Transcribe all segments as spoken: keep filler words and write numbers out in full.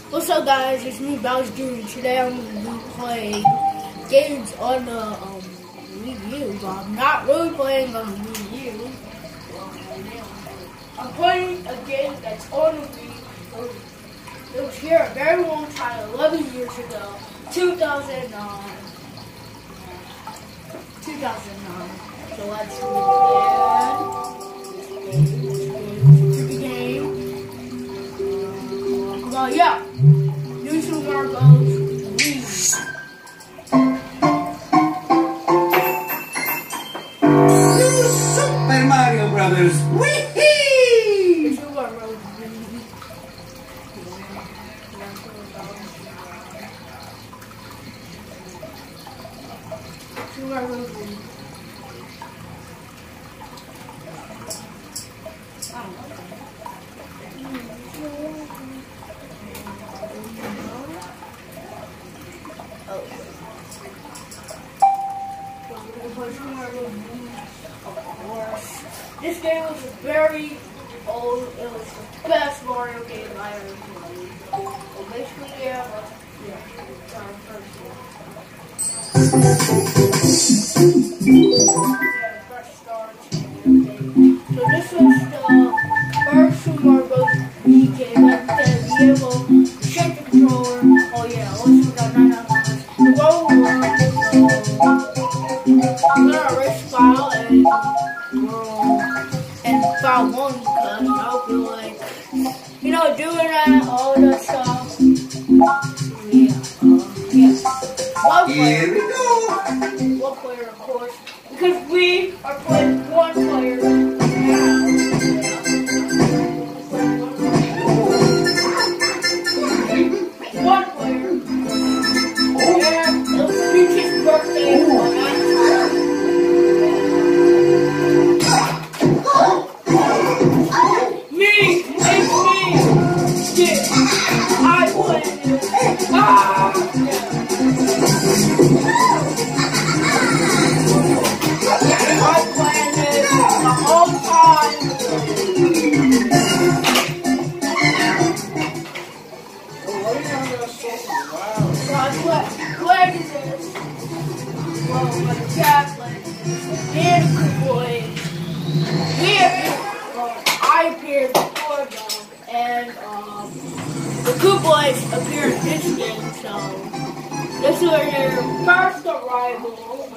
What's up, guys? It's me, Bowser Junior Today I'm going to be playing games on the um, Wii U, but I'm not really playing on the Wii U. I'm playing a game that's on the Wii U. It was here a very long time, eleven years ago, two thousand nine. two thousand nine. So let's begin. Game. Well, yeah. New Super Mario Bros. Wii. Super Mario Brothers Wii! Super Mario Bros. Wii. Super Mario Bros. Wii. I don't know. This game was very old. It was the best Mario game I ever played. Well, basically, yeah, but yeah, it's our first one. Yeah, fresh start and everything. So this was the first Super Mario Bros. Wii game. Like the be able to shake the controller. Oh yeah, also got nine out of nine. The roll one. I'm gonna race file and roll and file one because I'll be like, you know, doing that, all that stuff. Yeah, uh, yeah. One player. Here we go. One player, of course, because we are playing one player now. One player. Yeah, it's Peach's birthday. I appeared before them, and um, the Koopas appeared in this game, so this is their first arrival.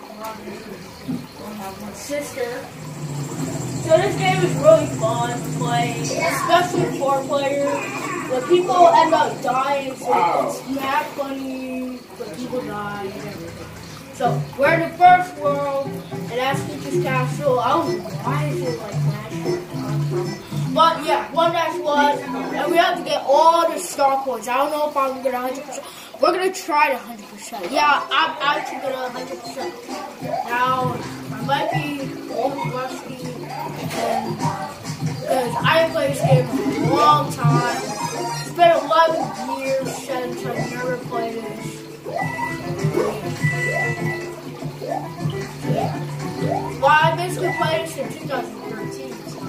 I have my sister. So this game is really fun to play, especially four players. But people end up dying, so wow. It's not funny, but people die and everything. So we're in the first world, and that's Peach's Castle. I don't know why is it like that. But yeah, one dash one, and we have to get all the star coins. I don't know if I'm gonna one hundred percent. We're gonna try to one hundred percent. Yeah, I'm actually gonna one hundred percent. Now I might be old rusty, and because I haven't played this game in a long time. It's been eleven years since I've never played this. Yeah. Well, I basically played it since two thousand thirteen, so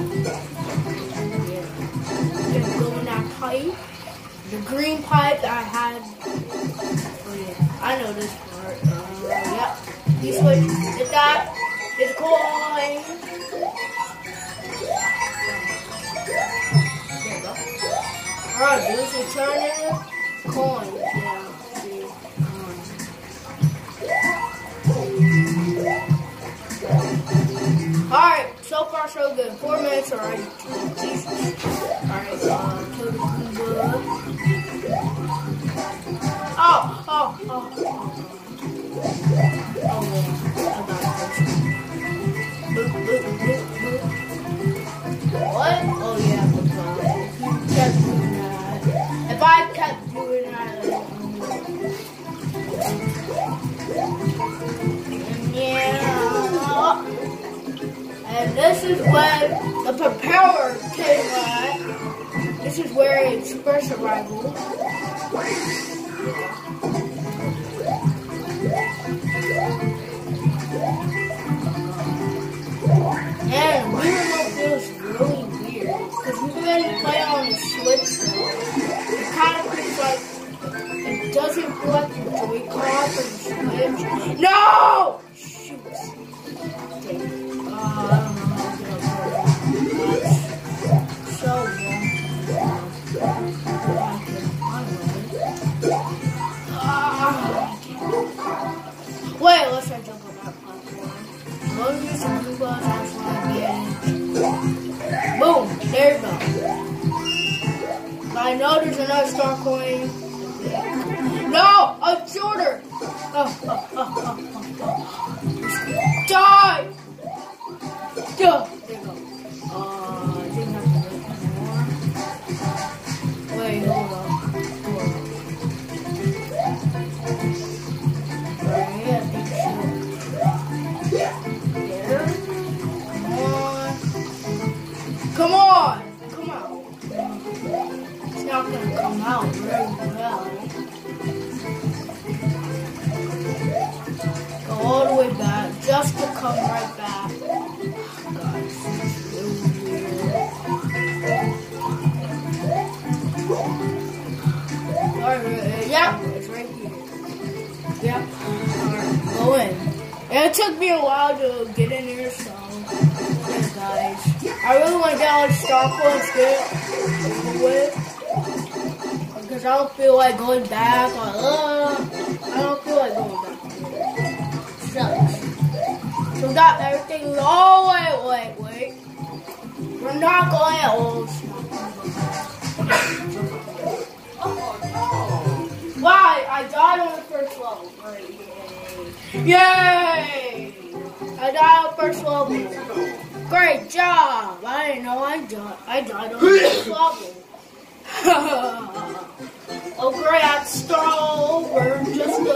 yeah. I'm gonna go in that pipe. The green pipe that I had. Oh yeah, I know this part. Uh, yep. You switch, hit that, hit the coin. There you go. Alright, do this alternative coin. Yeah. Alright, so far so good. Four minutes already. Alright, uh, kill the Koopa. Oh, oh, oh, oh. Oh, yeah. I got this. Boop, boop, boop, boop. What? Oh, yeah, I kept doing that. If I kept doing that, yeah. And this is when the propeller came at. This is where its first arrival. And we remote feels really weird because we've been playing on the Switch though. It kind No! Shoot. Okay. Uh, I don't know how to get up there. That's so long. Wait, let's try to jump on that platform. Load me some Goombas, that's what I'm getting. Boom! There you go. I know there's another star coin. No! A shooter! Oh, oh, oh, oh, oh, oh. Die! Duh. There you go. Uh, I didn't have to wait anymore. Wait, hold on. Hold on. Come on! Come on! It's not gonna come out very well. Go all the way back, just to come right back. God, this is really weird. Alright, yeah, it's right here. Yep. Alright, go in. And it took me a while to get in here, so yeah, guys. I really want to get all the star coins good with, because I don't feel like going back. Or, uh, I don't feel like going back. Sucks. So we got everything. Oh wait, wait, wait. We're not going at all. Why? I died on the first level. Right, yay! Yay! I died on the first level. Great job! I didn't know I died. I died on the first level. Oh great, I have to start all over just to...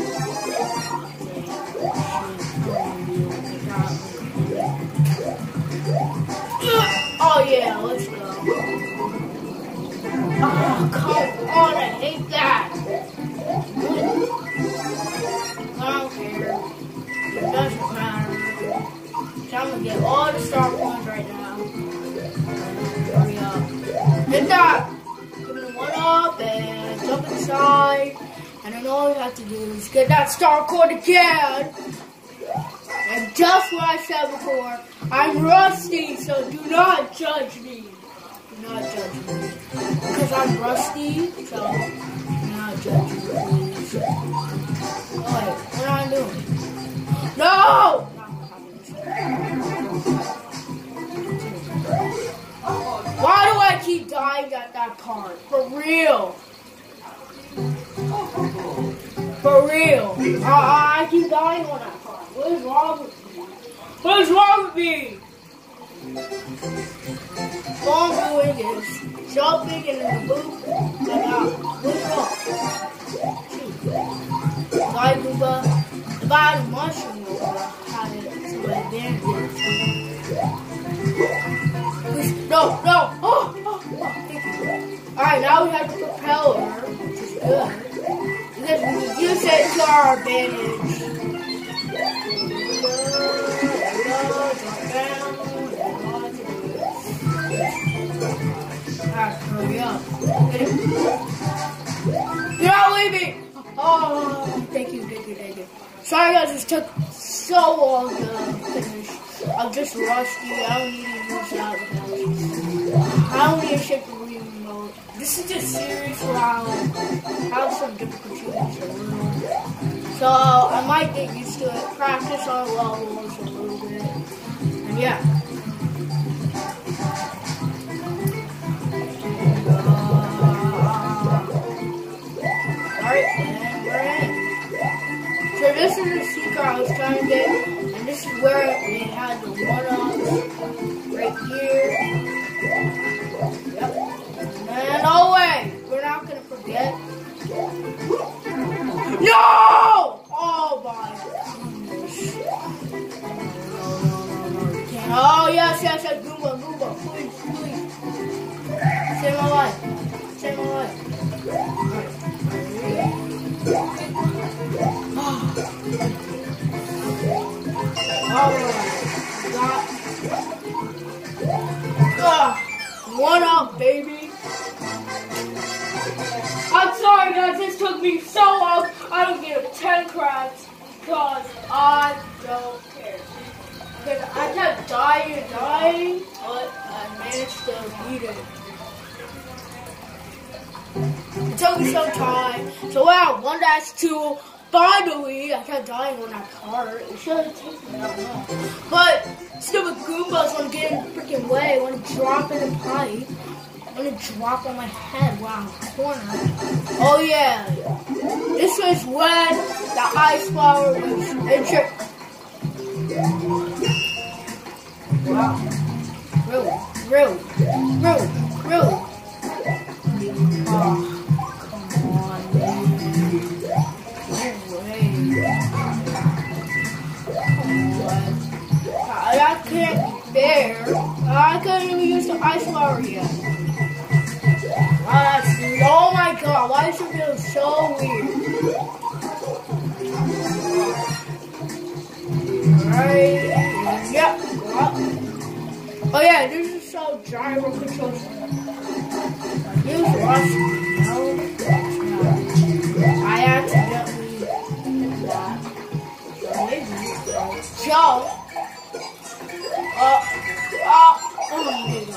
Oh yeah, let's go. Oh, come on, I hate that. I don't care. It doesn't matter. So I'm gonna get all the star coins right now. Hurry up. Hit that! Give it one up and jump inside. And then all you have to do is get that star coin again. And just what I said before, I'm rusty, so do not judge me. Do not judge me. Because I'm rusty, so do not judge me, please. Oh wait, what am I doing? No! Why do I keep dying at that part? For real. For real. I, I keep dying on that part. What is wrong with me? What is wrong with me? All I'm doing is jumping in the booth and out. What's wrong? Bye, Gooba. The bottom mushroom will have it to advantage. No, no. Oh, oh, oh, thank you. Alright, now we have the propeller, which is good. Because we use it to our advantage. Alright, hurry up. You're not leaving! Oh, thank you, thank you, thank you. Sorry guys, this took so long to finish. I'm just rusty. I don't need to use that. I don't need to shake the remote. This is just serious round. I have some difficulties a little. So I might get used to it. Practice on levels a little bit. And yeah. Alright, and we're in. So this is the secret I was trying to get. And this is where they had the one-ups. Right here. Yep. And oh wait, we're not gonna forget. No! Oh my goodness. No, no, no, no, you can't. Oh yes, yes, yes, Goomba, Goomba, please, please. Save my life. Save my life. Alright. Got uh, one up, baby. I'm sorry guys, this took me so long. I don't give ten crabs. Because I don't care. Because I kept dying and dying, but I managed to beat it. It took me some time. So wow, one dash two. Finally, I kept dying on that part. It should have taken me that long. But stupid Goombas want to get in the freaking way. Want to drop in the pipe. Want to drop on my head. Wow, corner. Oh yeah. This was when the ice flower was injured. Wow. Really, really, really, really. Oh. I can't be fair. I couldn't even use the ice flower yet. Oh, that's weird. Oh my god, why does it feel so weird? Alright, yep. Oh yeah, this is so gyro controls. Use rush. No, no. I accidentally did that. So maybe jump. Uh, uh, oh, there you go.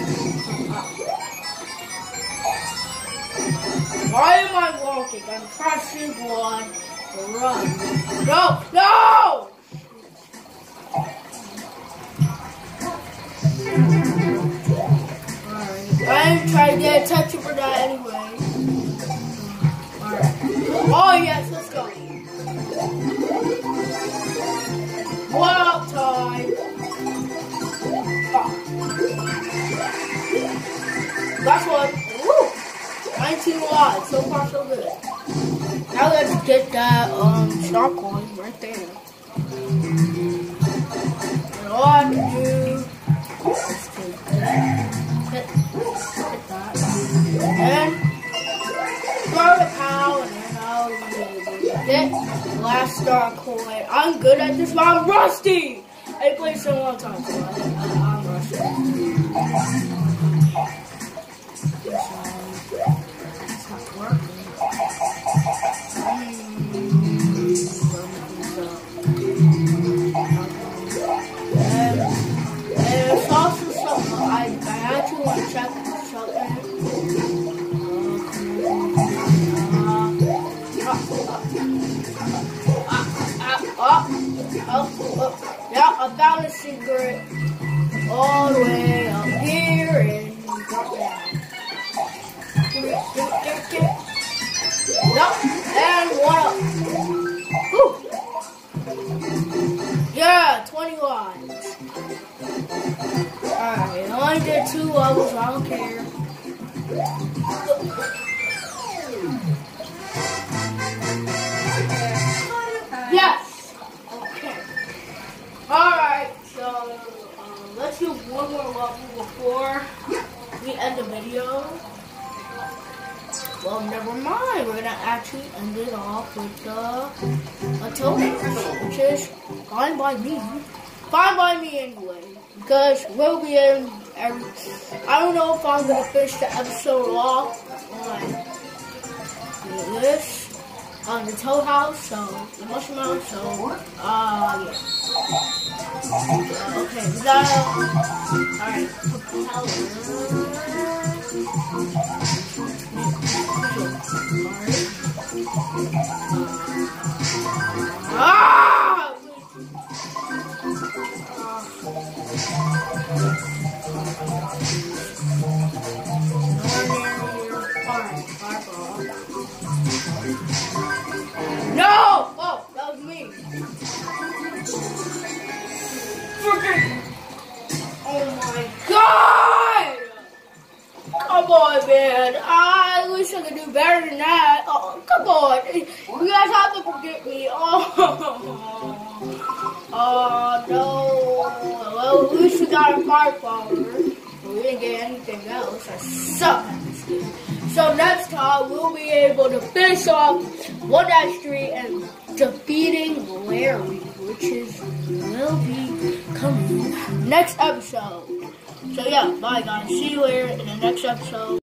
Why am I walking? I'm pressing one to run. No, no! Alright, I'm trying to get a touch for that anyway. Alright. Oh, yes, let's go. One up time. Last one. Woo! nineteen lives. So far, so good. Now let's get that um star coin right there. And all I have to do is take that, hit, hit that, and throw the cow, and then I'll be able to get the last star coin. I'm good at this, but I'm rusty. I played so long time, so I, I, I'm rusty. It's not working. And, and it's also something I, I actually want to check something. Uh, uh, uh, uh, uh, uh, uh, uh, uh, yeah, I found a secret all the way up here and drop down. Nope, and one up. Woo. Yeah, twenty lives. Alright, I only did two levels, I don't care. Yes! Okay. Alright, so um, let's do one more level before we end the video. Well, never mind. We're gonna actually end it off with the a token, which is fine by me. Fine by me anyway, because we'll be in every. I don't know if I'm gonna finish the episode off on this on the Tow House, so the Mushroom House. So, uh, yeah. Uh, okay, we gotta. All right. Ah! No! Oh, that was me. Freaking! Oh my god! Come on, man. I wish I could do better than that. Oh, come on. You guys have to forgive me. Oh, oh no. Well, at least we got a fire flower. We didn't get anything else. I suck at this game. So next time, we'll be able to finish off one dash three and defeating Larry, which is will be coming next episode. So yeah, bye guys. See you later in the next episode.